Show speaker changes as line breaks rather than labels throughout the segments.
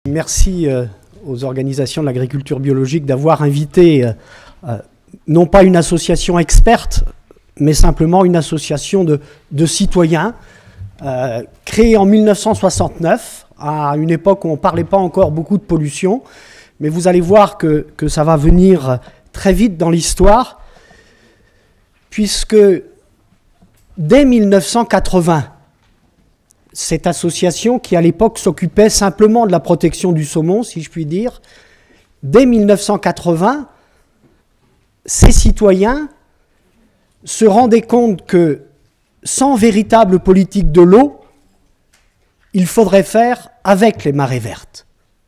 Merci aux organisations de l'agriculture biologique d'avoir invité non pas une association experte, mais simplement une association de citoyens créée en 1969, à une époque où on ne parlait pas encore beaucoup de pollution. Mais vous allez voir que ça va venir très vite dans l'histoire, puisque dès 1980, cette association qui à l'époque s'occupait simplement de la protection du saumon, si je puis dire, dès 1980, ces citoyens se rendaient compte que sans véritable politique de l'eau, il faudrait faire avec les marées vertes.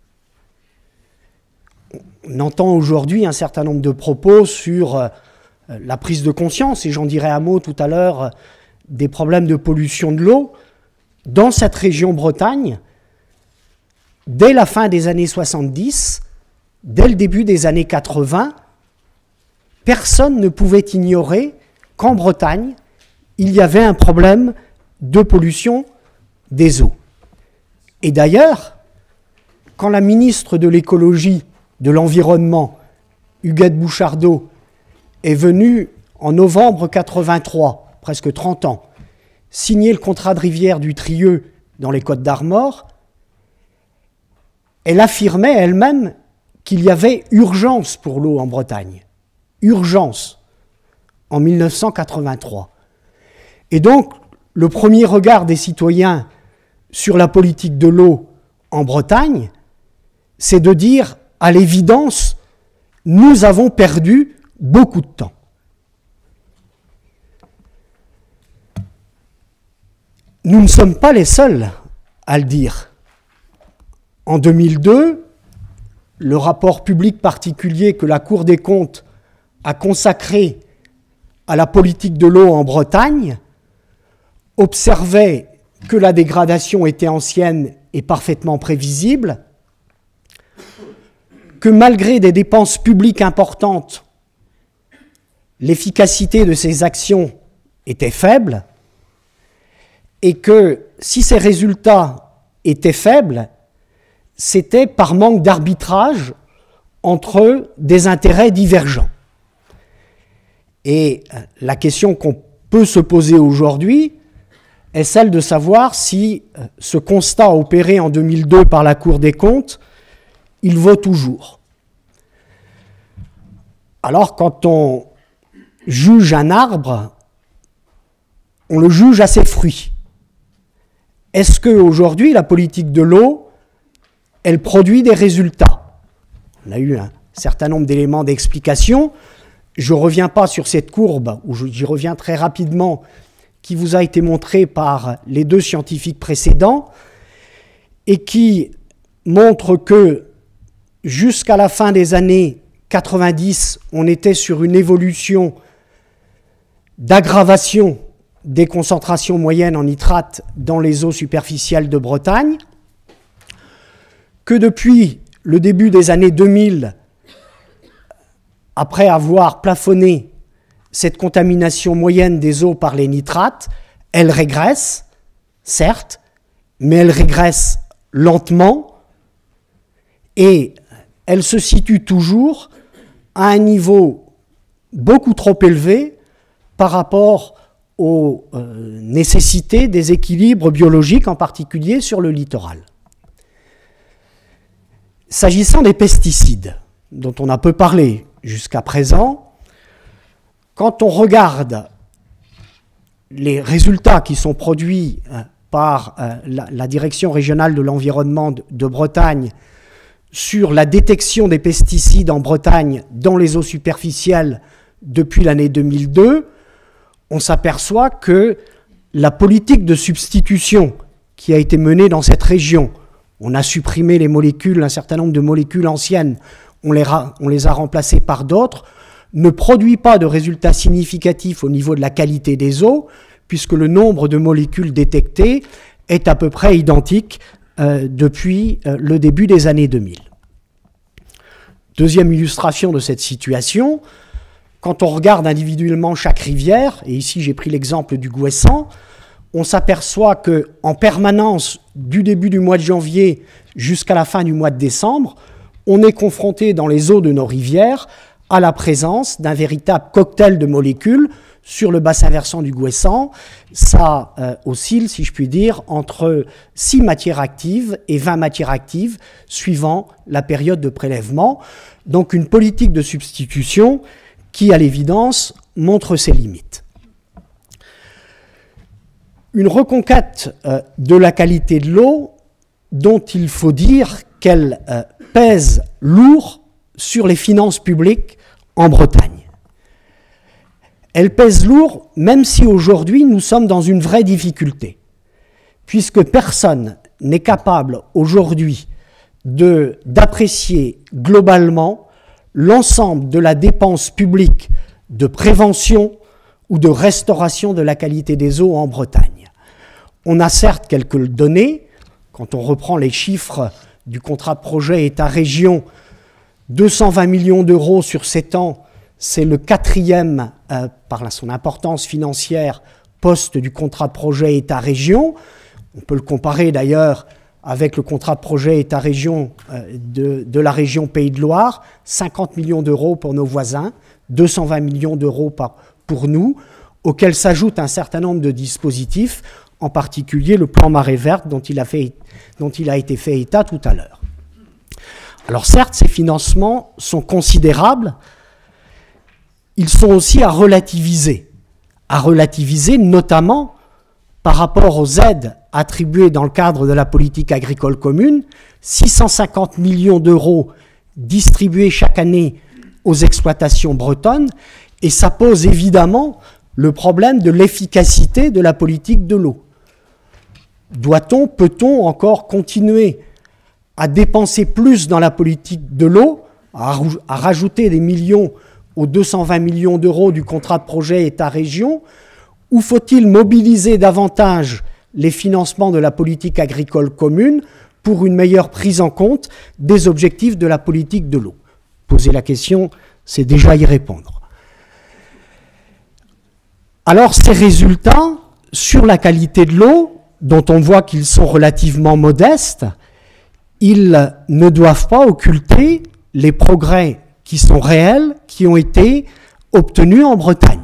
On entend aujourd'hui un certain nombre de propos sur la prise de conscience, et j'en dirai un mot tout à l'heure, des problèmes de pollution de l'eau. Dans cette région Bretagne, dès la fin des années 70, dès le début des années 80, personne ne pouvait ignorer qu'en Bretagne, il y avait un problème de pollution des eaux. Et d'ailleurs, quand la ministre de l'écologie, de l'environnement, Huguette Bouchardot, est venue en novembre 83, presque 30 ans, signer le contrat de rivière du Trieux dans les Côtes-d'Armor, elle affirmait elle-même qu'il y avait urgence pour l'eau en Bretagne. Urgence, en 1983. Et donc, le premier regard des citoyens sur la politique de l'eau en Bretagne, c'est de dire, à l'évidence, nous avons perdu beaucoup de temps. Nous ne sommes pas les seuls à le dire. En 2002, le rapport public particulier que la Cour des comptes a consacré à la politique de l'eau en Bretagne observait que la dégradation était ancienne et parfaitement prévisible, que malgré des dépenses publiques importantes, l'efficacité de ces actions était faible, et que si ces résultats étaient faibles, c'était par manque d'arbitrage entre des intérêts divergents. Et la question qu'on peut se poser aujourd'hui est celle de savoir si ce constat opéré en 2002 par la Cour des comptes, il vaut toujours. Alors, quand on juge un arbre, on le juge à ses fruits. Est-ce qu'aujourd'hui, la politique de l'eau, elle produit des résultats? On a eu un certain nombre d'éléments d'explication. Je ne reviens pas sur cette courbe, ou j'y reviens très rapidement, qui vous a été montrée par les deux scientifiques précédents, et qui montre que jusqu'à la fin des années 90, on était sur une évolution d'aggravation des concentrations moyennes en nitrate dans les eaux superficielles de Bretagne, que depuis le début des années 2000, après avoir plafonné cette contamination moyenne des eaux par les nitrates, elle régresse, certes, mais elle régresse lentement et elle se situe toujours à un niveau beaucoup trop élevé par rapport aux nécessités des équilibres biologiques, en particulier sur le littoral. S'agissant des pesticides, dont on a peu parlé jusqu'à présent, quand on regarde les résultats qui sont produits par la Direction régionale de l'environnement de Bretagne sur la détection des pesticides en Bretagne dans les eaux superficielles depuis l'année 2002, on s'aperçoit que la politique de substitution qui a été menée dans cette région, on a supprimé les molécules, un certain nombre de molécules anciennes, on les a remplacées par d'autres, ne produit pas de résultats significatifs au niveau de la qualité des eaux, puisque le nombre de molécules détectées est à peu près identique depuis le début des années 2000. Deuxième illustration de cette situation, quand on regarde individuellement chaque rivière, et ici j'ai pris l'exemple du Gouessant, on s'aperçoit qu'en permanence, du début du mois de janvier jusqu'à la fin du mois de décembre, on est confronté dans les eaux de nos rivières à la présence d'un véritable cocktail de molécules sur le bassin versant du Gouessant. Ça oscille, si je puis dire, entre 6 matières actives et 20 matières actives, suivant la période de prélèvement. Donc une politique de substitution qui, à l'évidence, montre ses limites. Une reconquête de la qualité de l'eau dont il faut dire qu'elle pèse lourd sur les finances publiques en Bretagne. Elle pèse lourd, même si aujourd'hui nous sommes dans une vraie difficulté, puisque personne n'est capable aujourd'hui d'apprécier globalement l'ensemble de la dépense publique de prévention ou de restauration de la qualité des eaux en Bretagne. On a certes quelques données, quand on reprend les chiffres du contrat de projet État-région, 220 millions d'euros sur 7 ans, c'est le 4e, par son importance financière, poste du contrat de projet État-région. On peut le comparer d'ailleurs avec le contrat de projet État-région de la région Pays de Loire, 50 millions d'euros pour nos voisins, 220 millions d'euros pour nous, auxquels s'ajoute un certain nombre de dispositifs, en particulier le plan marée verte dont il a été fait état tout à l'heure. Alors certes, ces financements sont considérables, ils sont aussi à relativiser notamment par rapport aux aides attribuées dans le cadre de la politique agricole commune, 650 millions d'euros distribués chaque année aux exploitations bretonnes, et ça pose évidemment le problème de l'efficacité de la politique de l'eau. Doit-on, peut-on encore continuer à dépenser plus dans la politique de l'eau, à rajouter des millions aux 220 millions d'euros du contrat de projet État-région, ou faut-il mobiliser davantage les financements de la politique agricole commune pour une meilleure prise en compte des objectifs de la politique de l'eau? Poser la question, c'est déjà y répondre. Alors ces résultats sur la qualité de l'eau, dont on voit qu'ils sont relativement modestes, ils ne doivent pas occulter les progrès qui sont réels, qui ont été obtenus en Bretagne.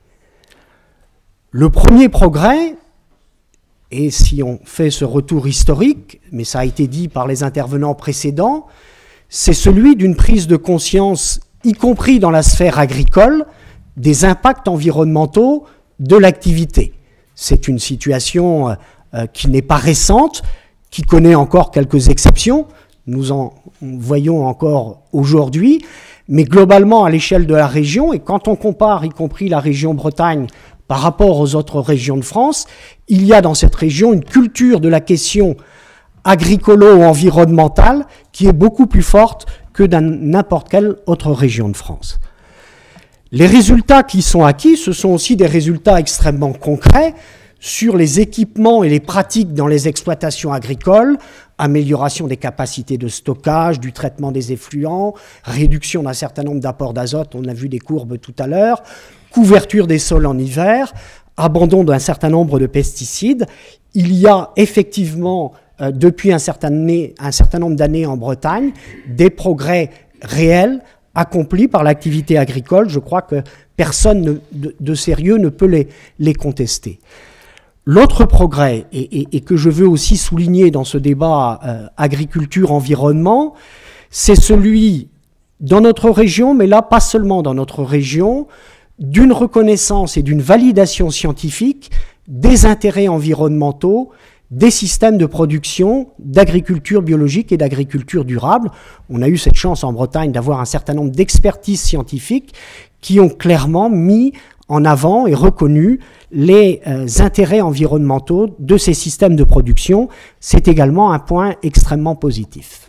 Le premier progrès, et si on fait ce retour historique, mais ça a été dit par les intervenants précédents, c'est celui d'une prise de conscience, y compris dans la sphère agricole, des impacts environnementaux de l'activité. C'est une situation qui n'est pas récente, qui connaît encore quelques exceptions, nous en voyons encore aujourd'hui, mais globalement à l'échelle de la région, et quand on compare y compris la région Bretagne par rapport aux autres régions de France, il y a dans cette région une culture de la question agricolo-environnementale qui est beaucoup plus forte que dans n'importe quelle autre région de France. Les résultats qui sont acquis, ce sont aussi des résultats extrêmement concrets sur les équipements et les pratiques dans les exploitations agricoles, amélioration des capacités de stockage, du traitement des effluents, réduction d'un certain nombre d'apports d'azote, on a vu des courbes tout à l'heure, couverture des sols en hiver, abandon d'un certain nombre de pesticides. Il y a effectivement, depuis un certain nombre d'années en Bretagne, des progrès réels accomplis par l'activité agricole. Je crois que personne de sérieux ne peut les contester. L'autre progrès, et que je veux aussi souligner dans ce débat agriculture-environnement, c'est celui, dans notre région, mais là pas seulement dans notre région, d'une reconnaissance et d'une validation scientifique des intérêts environnementaux des systèmes de production d'agriculture biologique et d'agriculture durable. On a eu cette chance en Bretagne d'avoir un certain nombre d'expertises scientifiques qui ont clairement mis en avant et reconnu les intérêts environnementaux de ces systèmes de production. C'est également un point extrêmement positif.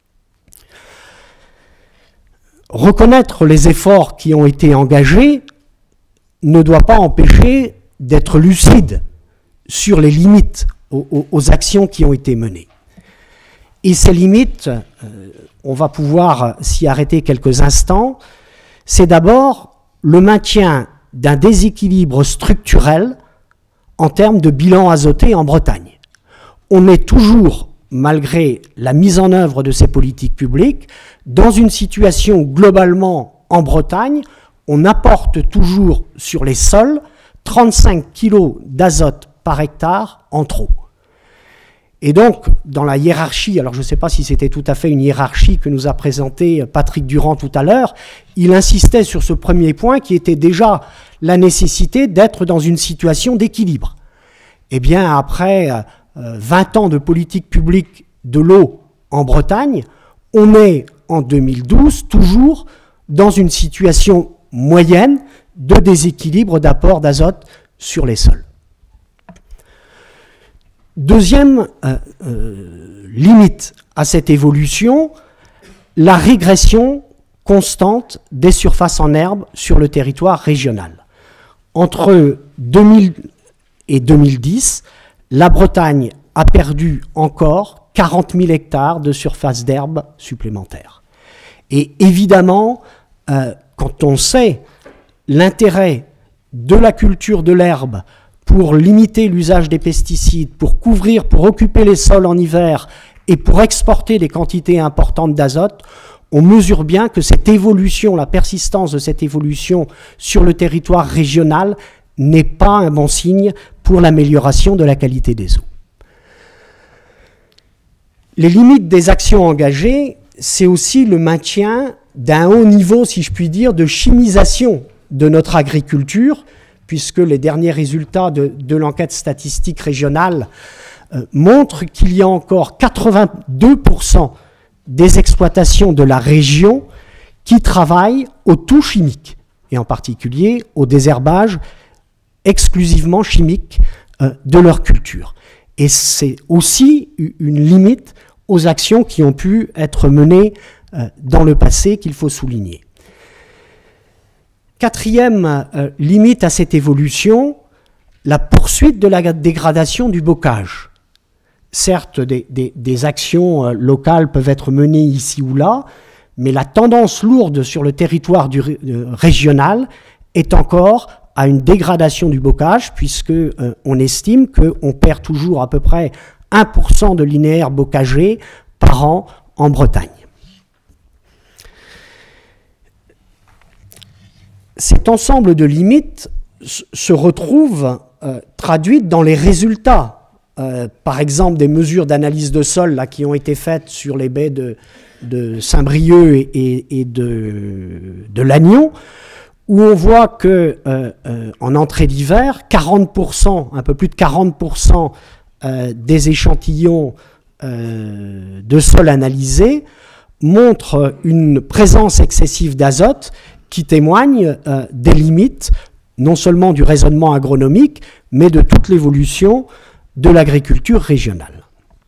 Reconnaître les efforts qui ont été engagés ne doit pas empêcher d'être lucide sur les limites aux actions qui ont été menées. Et ces limites, on va pouvoir s'y arrêter quelques instants, c'est d'abord le maintien d'un déséquilibre structurel en termes de bilan azoté en Bretagne. On est toujours, malgré la mise en œuvre de ces politiques publiques, dans une situation globalement en Bretagne, on apporte toujours sur les sols 35 kg d'azote par hectare en trop. Et donc, dans la hiérarchie, alors je ne sais pas si c'était tout à fait une hiérarchie que nous a présenté Patrick Durand tout à l'heure, il insistait sur ce premier point qui était déjà la nécessité d'être dans une situation d'équilibre. Eh bien, après 20 ans de politique publique de l'eau en Bretagne, on est en 2012 toujours dans une situation moyenne de déséquilibre d'apport d'azote sur les sols. Deuxième limite à cette évolution, la régression constante des surfaces en herbe sur le territoire régional. Entre 2000 et 2010, la Bretagne a perdu encore 40 000 hectares de surface d'herbe supplémentaires. Et évidemment, quand on sait l'intérêt de la culture de l'herbe pour limiter l'usage des pesticides, pour couvrir, pour occuper les sols en hiver et pour exporter des quantités importantes d'azote, on mesure bien que cette évolution, la persistance de cette évolution sur le territoire régional n'est pas un bon signe pour l'amélioration de la qualité des eaux. Les limites des actions engagées, c'est aussi le maintien d'un haut niveau, si je puis dire, de chimisation de notre agriculture, puisque les derniers résultats de l'enquête statistique régionale montrent qu'il y a encore 82% des exploitations de la région qui travaillent au tout chimique, et en particulier au désherbage exclusivement chimique de leur culture. Et c'est aussi une limite aux actions qui ont pu être menées dans le passé qu'il faut souligner. Quatrième limite à cette évolution, la poursuite de la dégradation du bocage. Certes, des actions locales peuvent être menées ici ou là, mais la tendance lourde sur le territoire régional est encore à une dégradation du bocage, puisque on estime qu'on perd toujours à peu près 1% de linéaire bocager par an en Bretagne. Cet ensemble de limites se retrouve traduites dans les résultats. Par exemple, des mesures d'analyse de sol là, qui ont été faites sur les baies de Saint-Brieuc et de Lannion, où on voit que en entrée d'hiver, 40%, un peu plus de 40% des échantillons de sol analysés montrent une présence excessive d'azote qui témoigne des limites, non seulement du raisonnement agronomique, mais de toute l'évolution de l'agriculture régionale.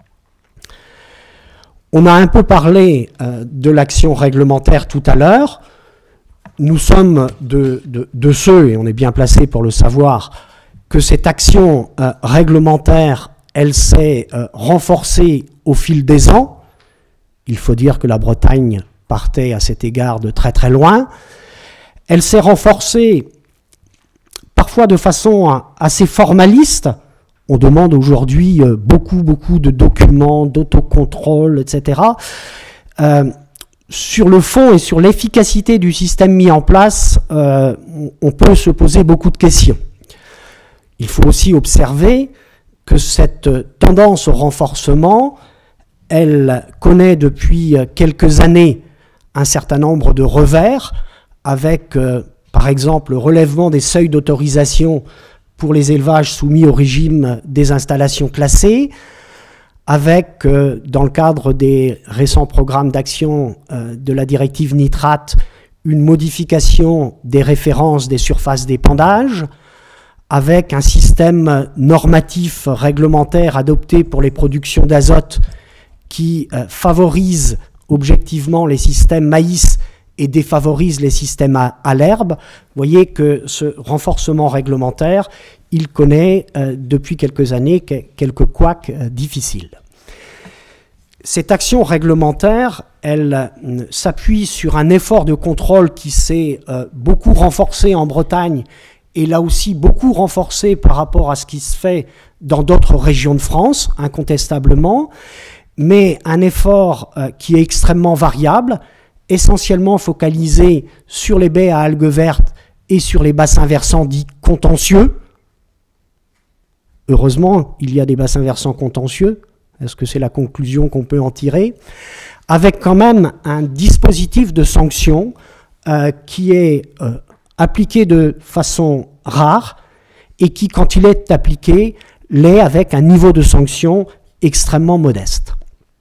On a un peu parlé de l'action réglementaire tout à l'heure. Nous sommes de ceux, et on est bien placé pour le savoir, que cette action réglementaire, elle s'est renforcée au fil des ans. Il faut dire que la Bretagne partait à cet égard de très très loin. Elle s'est renforcée parfois de façon assez formaliste. On demande aujourd'hui beaucoup de documents, d'autocontrôle, etc. Sur le fond et sur l'efficacité du système mis en place, on peut se poser beaucoup de questions. Il faut aussi observer que cette tendance au renforcement, elle connaît depuis quelques années un certain nombre de revers, avec par exemple le relèvement des seuils d'autorisation pour les élevages soumis au régime des installations classées, avec, dans le cadre des récents programmes d'action de la directive nitrate, une modification des références des surfaces d'épandage, avec un système normatif réglementaire adopté pour les productions d'azote qui favorise objectivement les systèmes maïs et défavorise les systèmes à l'herbe. Vous voyez que ce renforcement réglementaire, il connaît depuis quelques années quelques couacs difficiles. Cette action réglementaire, elle s'appuie sur un effort de contrôle qui s'est beaucoup renforcé en Bretagne est là aussi beaucoup renforcé par rapport à ce qui se fait dans d'autres régions de France, incontestablement, mais un effort qui est extrêmement variable, essentiellement focalisé sur les baies à algues vertes et sur les bassins versants dits contentieux. Heureusement, il y a des bassins versants contentieux. Est-ce que c'est la conclusion qu'on peut en tirer? Avec quand même un dispositif de sanction qui est appliqué de façon rare et qui, quand il est appliqué, l'est avec un niveau de sanction extrêmement modeste.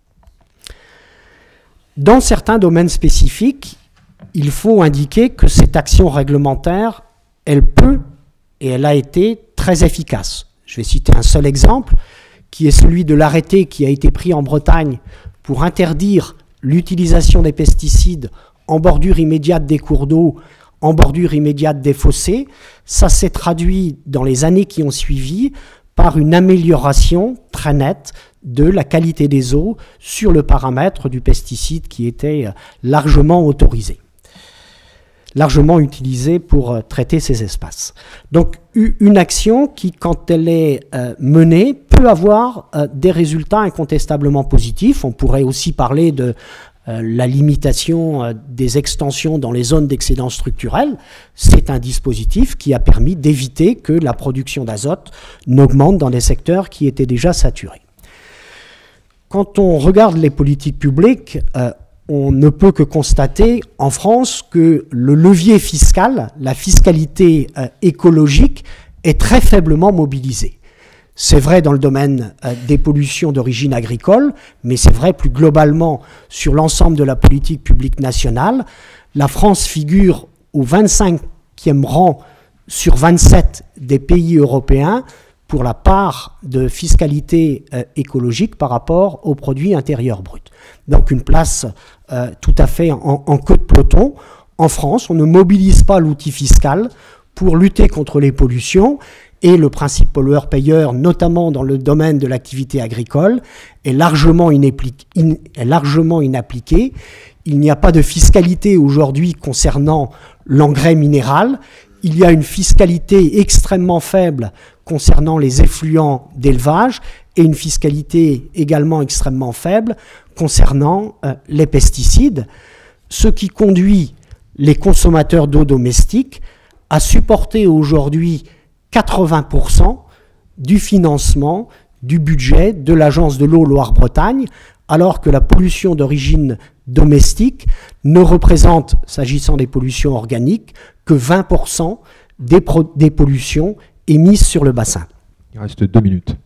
Dans certains domaines spécifiques, il faut indiquer que cette action réglementaire, elle peut et elle a été très efficace. Je vais citer un seul exemple, qui est celui de l'arrêté qui a été pris en Bretagne pour interdire l'utilisation des pesticides en bordure immédiate des cours d'eau, en bordure immédiate des fossés. Ça s'est traduit dans les années qui ont suivi par une amélioration très nette de la qualité des eaux sur le paramètre du pesticide qui était largement autorisé, largement utilisé pour traiter ces espaces. Donc une action qui, quand elle est menée, peut avoir des résultats incontestablement positifs. On pourrait aussi parler de la limitation des extensions dans les zones d'excédent structurel. C'est un dispositif qui a permis d'éviter que la production d'azote n'augmente dans des secteurs qui étaient déjà saturés. Quand on regarde les politiques publiques, on ne peut que constater en France que le levier fiscal, la fiscalité écologique, est très faiblement mobilisé. C'est vrai dans le domaine des pollutions d'origine agricole, mais c'est vrai plus globalement sur l'ensemble de la politique publique nationale. La France figure au 25e rang sur 27 des pays européens pour la part de fiscalité écologique par rapport au produit intérieur brut. Donc une place tout à fait en queue de peloton. En France, on ne mobilise pas l'outil fiscal pour lutter contre les pollutions, et le principe pollueur-payeur, notamment dans le domaine de l'activité agricole, est largement inappliqué. Il n'y a pas de fiscalité aujourd'hui concernant l'engrais minéral. Il y a une fiscalité extrêmement faible concernant les effluents d'élevage et une fiscalité également extrêmement faible concernant les pesticides, ce qui conduit les consommateurs d'eau domestique à supporter aujourd'hui 80% du financement du budget de l'Agence de l'eau Loire-Bretagne, alors que la pollution d'origine domestique ne représente, s'agissant des pollutions organiques, que 20% des pollutions émises sur le bassin.
Il reste 2 minutes.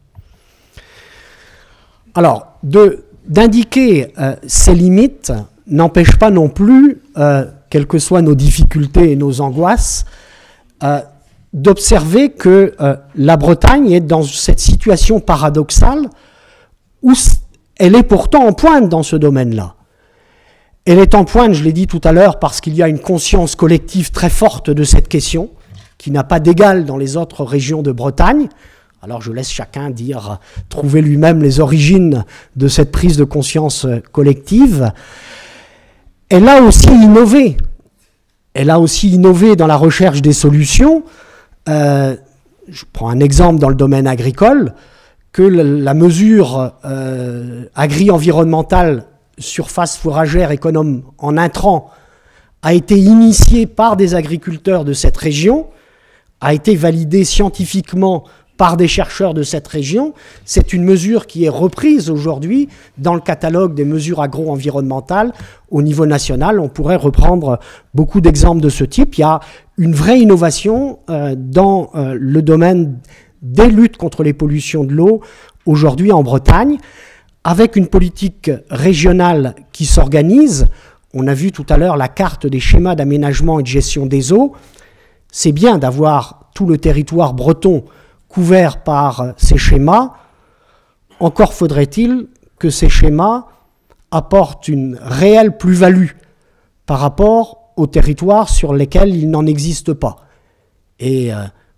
Alors, d'indiquer ces limites n'empêche pas non plus, quelles que soient nos difficultés et nos angoisses, d'observer que la Bretagne est dans cette situation paradoxale où elle est pourtant en pointe dans ce domaine-là. Elle est en pointe, je l'ai dit tout à l'heure, parce qu'il y a une conscience collective très forte de cette question, qui n'a pas d'égal dans les autres régions de Bretagne. Alors je laisse chacun trouver lui-même les origines de cette prise de conscience collective. Elle a aussi innové. Elle a aussi innové dans la recherche des solutions. Je prends un exemple dans le domaine agricole, que la mesure agri-environnementale surface fourragère économe en intrants a été initiée par des agriculteurs de cette région, a été validée scientifiquement par des chercheurs de cette région. C'est une mesure qui est reprise aujourd'hui dans le catalogue des mesures agro-environnementales au niveau national. On pourrait reprendre beaucoup d'exemples de ce type. Il y a une vraie innovation dans le domaine des luttes contre les pollutions de l'eau aujourd'hui en Bretagne, avec une politique régionale qui s'organise. On a vu tout à l'heure la carte des schémas d'aménagement et de gestion des eaux. C'est bien d'avoir tout le territoire breton couvert par ces schémas. Encore faudrait-il que ces schémas apportent une réelle plus-value par rapport aux territoires sur lesquels il n'en existe pas. Et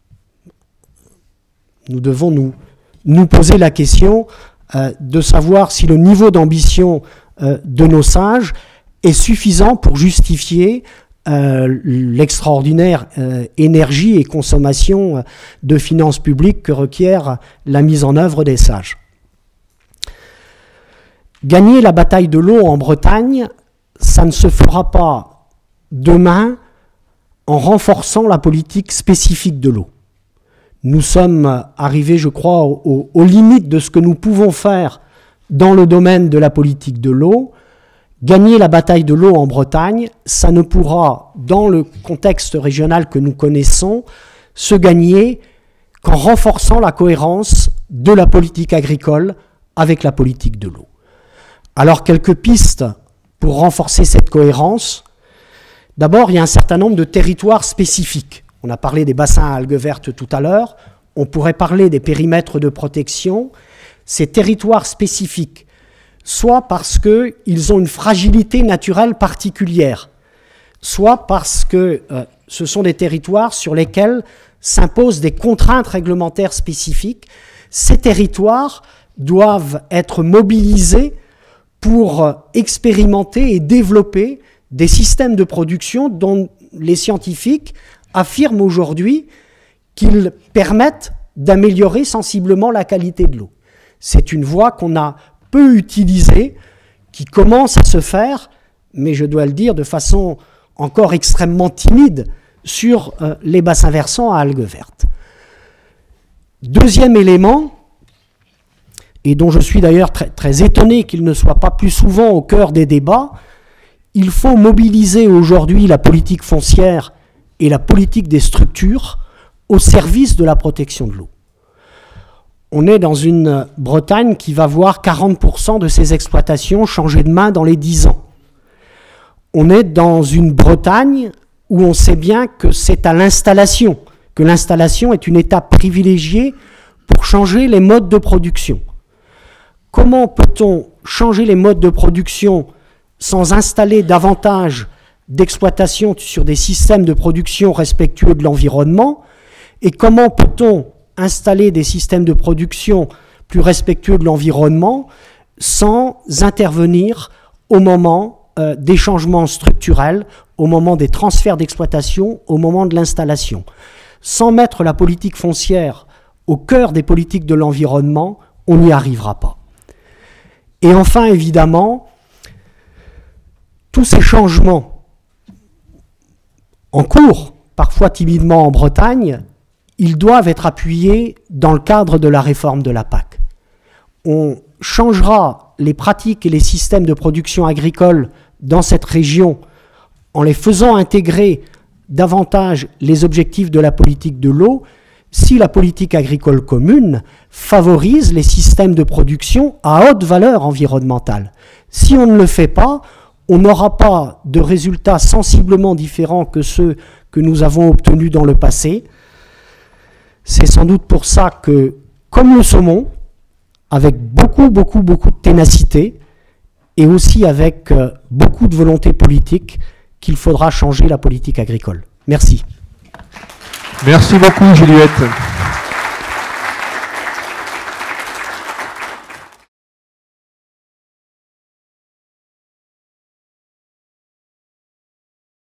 nous devons nous poser la question de savoir si le niveau d'ambition de nos sages est suffisant pour justifier l'extraordinaire énergie et consommation de finances publiques que requiert la mise en œuvre des sages. Gagner la bataille de l'eau en Bretagne, ça ne se fera pas demain en renforçant la politique spécifique de l'eau. Nous sommes arrivés, je crois, aux limites de ce que nous pouvons faire dans le domaine de la politique de l'eau. Gagner la bataille de l'eau en Bretagne, ça ne pourra, dans le contexte régional que nous connaissons, se gagner qu'en renforçant la cohérence de la politique agricole avec la politique de l'eau. Alors, quelques pistes pour renforcer cette cohérence. D'abord, il y a un certain nombre de territoires spécifiques. On a parlé des bassins à algues vertes tout à l'heure. On pourrait parler des périmètres de protection. Ces territoires spécifiques, soit parce qu'ils ont une fragilité naturelle particulière, soit parce que ce sont des territoires sur lesquels s'imposent des contraintes réglementaires spécifiques. Ces territoires doivent être mobilisés pour expérimenter et développer des systèmes de production dont les scientifiques affirment aujourd'hui qu'ils permettent d'améliorer sensiblement la qualité de l'eau. C'est une voie qu'on a peu utilisée, qui commence à se faire, mais je dois le dire de façon encore extrêmement timide, sur les bassins versants à algues vertes. Deuxième élément, et dont je suis d'ailleurs très étonné qu'il ne soit pas plus souvent au cœur des débats, il faut mobiliser aujourd'hui la politique foncière et la politique des structures au service de la protection de l'eau. On est dans une Bretagne qui va voir 40% de ses exploitations changer de main dans les 10 ans. On est dans une Bretagne où on sait bien que c'est à l'installation, que l'installation est une étape privilégiée pour changer les modes de production. Comment peut-on changer les modes de production sans installer davantage d'exploitation sur des systèmes de production respectueux de l'environnement? Et comment peut-on installer des systèmes de production plus respectueux de l'environnement sans intervenir au moment des changements structurels, au moment des transferts d'exploitation, au moment de l'installation? Sans mettre la politique foncière au cœur des politiques de l'environnement, on n'y arrivera pas. Et enfin, évidemment, tous ces changements en cours, parfois timidement en Bretagne, ils doivent être appuyés dans le cadre de la réforme de la PAC. On changera les pratiques et les systèmes de production agricole dans cette région en les faisant intégrer davantage les objectifs de la politique de l'eau si la politique agricole commune favorise les systèmes de production à haute valeur environnementale. Si on ne le fait pas, on n'aura pas de résultats sensiblement différents que ceux que nous avons obtenus dans le passé. C'est sans doute pour ça que, comme le saumon, avec beaucoup de ténacité et aussi avec beaucoup de volonté politique, qu'il faudra changer la politique agricole. Merci.
Merci beaucoup, Juliette.